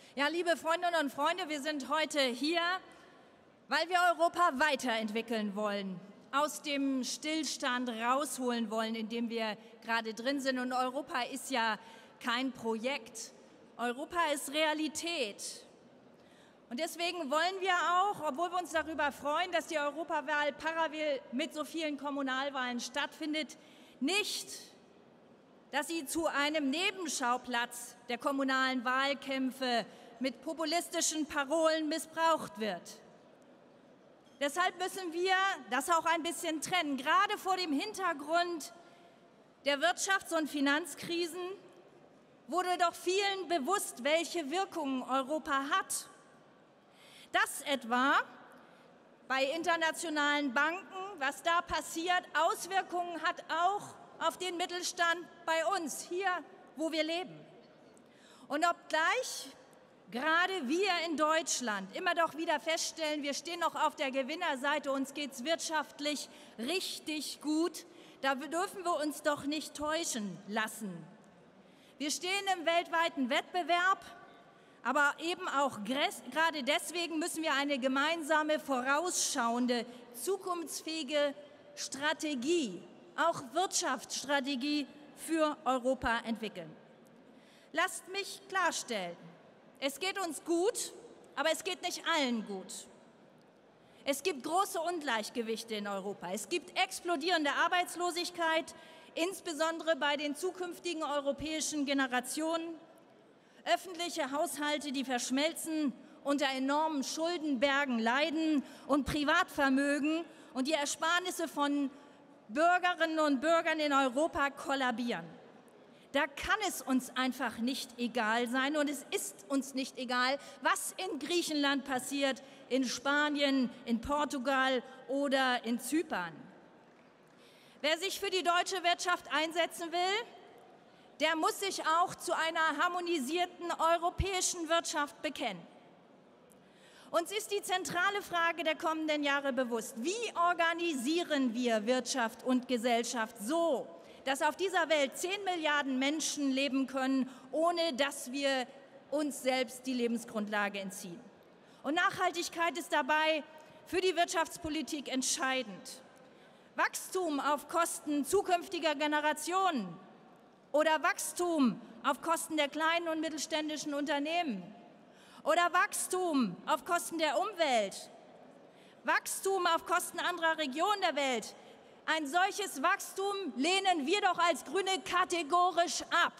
Ja, liebe Freundinnen und Freunde, wir sind heute hier, weil wir Europa weiterentwickeln wollen, aus dem Stillstand rausholen wollen, in dem wir gerade drin sind. Und Europa ist ja kein Projekt, Europa ist Realität. Und deswegen wollen wir auch, obwohl wir uns darüber freuen, dass die Europawahl parallel mit so vielen Kommunalwahlen stattfindet, nicht, dass sie zu einem Nebenschauplatz der kommunalen Wahlkämpfe mit populistischen Parolen missbraucht wird. Deshalb müssen wir das auch ein bisschen trennen. Gerade vor dem Hintergrund der Wirtschafts- und Finanzkrisen wurde doch vielen bewusst, welche Wirkungen Europa hat. Dass etwa bei internationalen Banken, was da passiert, Auswirkungen hat auch auf den Mittelstand bei uns, hier, wo wir leben. Und obgleich gerade wir in Deutschland immer doch wieder feststellen, wir stehen noch auf der Gewinnerseite, uns geht es wirtschaftlich richtig gut, da dürfen wir uns doch nicht täuschen lassen. Wir stehen im weltweiten Wettbewerb, aber eben auch gerade deswegen müssen wir eine gemeinsame, vorausschauende, zukunftsfähige Strategie, auch Wirtschaftsstrategie für Europa entwickeln. Lasst mich klarstellen, es geht uns gut, aber es geht nicht allen gut. Es gibt große Ungleichgewichte in Europa. Es gibt explodierende Arbeitslosigkeit, insbesondere bei den zukünftigen europäischen Generationen. Öffentliche Haushalte, die verschmelzen, unter enormen Schuldenbergen leiden und Privatvermögen und die Ersparnisse von Bürgerinnen und Bürgern in Europa kollabieren. Da kann es uns einfach nicht egal sein und es ist uns nicht egal, was in Griechenland passiert, in Spanien, in Portugal oder in Zypern. Wer sich für die deutsche Wirtschaft einsetzen will, der muss sich auch zu einer harmonisierten europäischen Wirtschaft bekennen. Uns ist die zentrale Frage der kommenden Jahre bewusst. Wie organisieren wir Wirtschaft und Gesellschaft so, dass auf dieser Welt 10 Milliarden Menschen leben können, ohne dass wir uns selbst die Lebensgrundlage entziehen? Und Nachhaltigkeit ist dabei für die Wirtschaftspolitik entscheidend. Wachstum auf Kosten zukünftiger Generationen oder Wachstum auf Kosten der kleinen und mittelständischen Unternehmen oder Wachstum auf Kosten der Umwelt, Wachstum auf Kosten anderer Regionen der Welt. Ein solches Wachstum lehnen wir doch als Grüne kategorisch ab.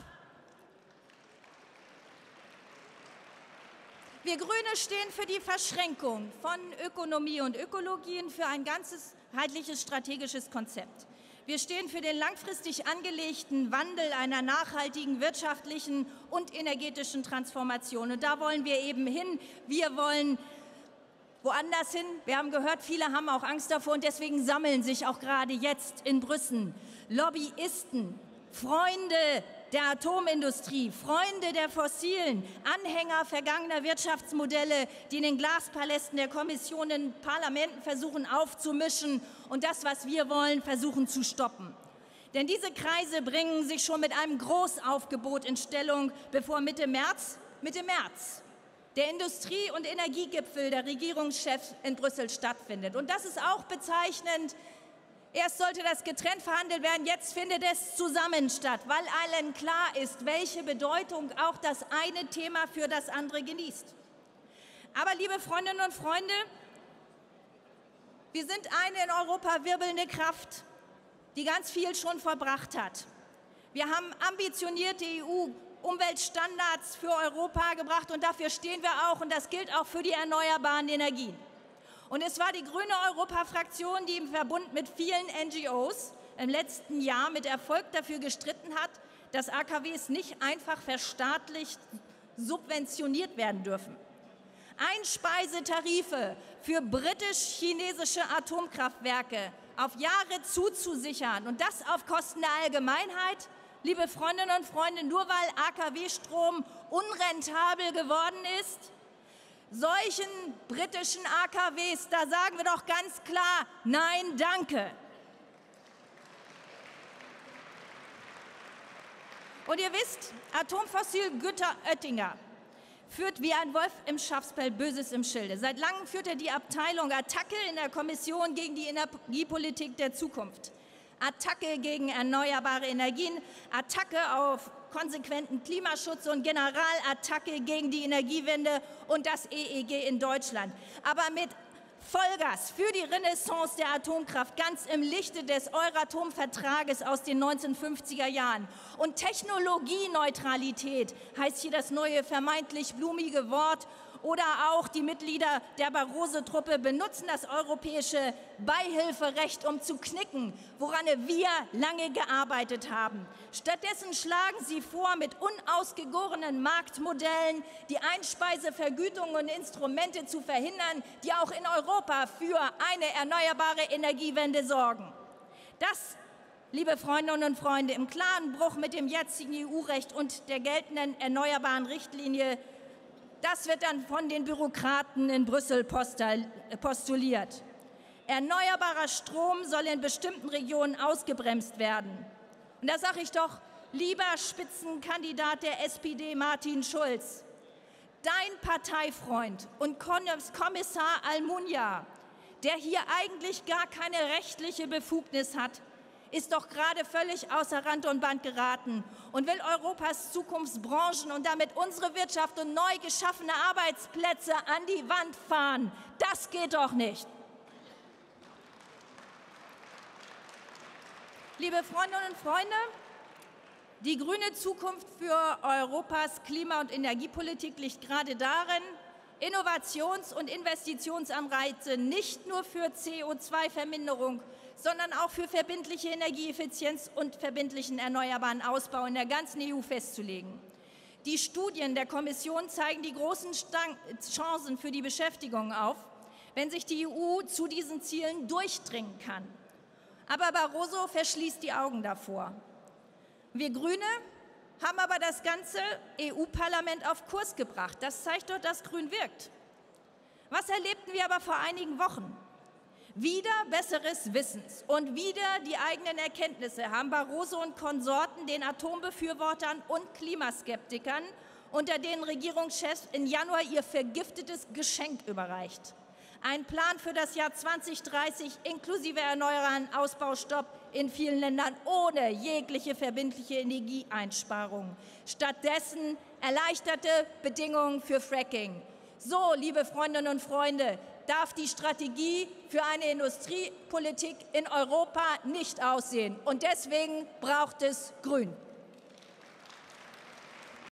Wir Grüne stehen für die Verschränkung von Ökonomie und Ökologie und für ein ganzheitliches strategisches Konzept. Wir stehen für den langfristig angelegten Wandel einer nachhaltigen wirtschaftlichen und energetischen Transformation. Und da wollen wir eben hin. Wir wollen woanders hin. Wir haben gehört, viele haben auch Angst davor und deswegen sammeln sich auch gerade jetzt in Brüssel Lobbyisten, Freunde der Atomindustrie, Freunde der Fossilen, Anhänger vergangener Wirtschaftsmodelle, die in den Glaspalästen der Kommission in Parlamenten versuchen aufzumischen und das, was wir wollen, versuchen zu stoppen. Denn diese Kreise bringen sich schon mit einem Großaufgebot in Stellung, bevor Mitte März der Industrie- und Energiegipfel der Regierungschefs in Brüssel stattfindet. Und das ist auch bezeichnend. Erst sollte das getrennt verhandelt werden, jetzt findet es zusammen statt, weil allen klar ist, welche Bedeutung auch das eine Thema für das andere genießt. Aber liebe Freundinnen und Freunde, wir sind eine in Europa wirbelnde Kraft, die ganz viel schon vollbracht hat. Wir haben ambitionierte EU-Umweltstandards für Europa gebracht und dafür stehen wir auch und das gilt auch für die erneuerbaren Energien. Und es war die grüne Europa-Fraktion, die im Verbund mit vielen NGOs im letzten Jahr mit Erfolg dafür gestritten hat, dass AKWs nicht einfach verstaatlicht subventioniert werden dürfen. Einspeisetarife für britisch-chinesische Atomkraftwerke auf Jahre zuzusichern und das auf Kosten der Allgemeinheit, liebe Freundinnen und Freunde, nur weil AKW-Strom unrentabel geworden ist. Solchen britischen AKWs, da sagen wir doch ganz klar, nein, danke. Und ihr wisst, Atomfossil Günther Oettinger führt wie ein Wolf im Schafspelz Böses im Schilde. Seit langem führt er die Abteilung Attacke in der Kommission gegen die Energiepolitik der Zukunft. Attacke gegen erneuerbare Energien, Attacke auf konsequenten Klimaschutz und Generalattacke gegen die Energiewende und das EEG in Deutschland. Aber mit Vollgas für die Renaissance der Atomkraft, ganz im Lichte des Euratom-Vertrages aus den 1950er Jahren. Und Technologieneutralität heißt hier das neue vermeintlich blumige Wort. Oder auch die Mitglieder der Barroso-Truppe benutzen das europäische Beihilferecht, um zu knicken, woran wir lange gearbeitet haben. Stattdessen schlagen sie vor, mit unausgegorenen Marktmodellen die Einspeisevergütung und Instrumente zu verhindern, die auch in Europa für eine erneuerbare Energiewende sorgen. Das, liebe Freundinnen und Freunde, im klaren Bruch mit dem jetzigen EU-Recht und der geltenden erneuerbaren Richtlinie. Das wird dann von den Bürokraten in Brüssel postuliert. Erneuerbarer Strom soll in bestimmten Regionen ausgebremst werden. Und da sage ich doch, lieber Spitzenkandidat der SPD Martin Schulz, dein Parteifreund und Kommissar Almunia, der hier eigentlich gar keine rechtliche Befugnis hat, ist doch gerade völlig außer Rand und Band geraten und will Europas Zukunftsbranchen und damit unsere Wirtschaft und neu geschaffene Arbeitsplätze an die Wand fahren. Das geht doch nicht. Liebe Freundinnen und Freunde, die grüne Zukunft für Europas Klima- und Energiepolitik liegt gerade darin, Innovations- und Investitionsanreize nicht nur für CO2-Verminderung, sondern auch für verbindliche Energieeffizienz und verbindlichen erneuerbaren Ausbau in der ganzen EU festzulegen. Die Studien der Kommission zeigen die großen Chancen für die Beschäftigung auf, wenn sich die EU zu diesen Zielen durchdringen kann. Aber Barroso verschließt die Augen davor. Wir Grüne haben aber das ganze EU-Parlament auf Kurs gebracht. Das zeigt doch, dass Grün wirkt. Was erlebten wir aber vor einigen Wochen? Wieder besseres Wissens und wieder die eigenen Erkenntnisse haben Barroso und Konsorten den Atombefürwortern und Klimaskeptikern unter den Regierungschefs im Januar ihr vergiftetes Geschenk überreicht. Ein Plan für das Jahr 2030 inklusive erneuerbaren Ausbaustopp in vielen Ländern ohne jegliche verbindliche Energieeinsparung. Stattdessen erleichterte Bedingungen für Fracking. So, liebe Freundinnen und Freunde, darf die Strategie für eine Industriepolitik in Europa nicht aussehen. Und deswegen braucht es Grün.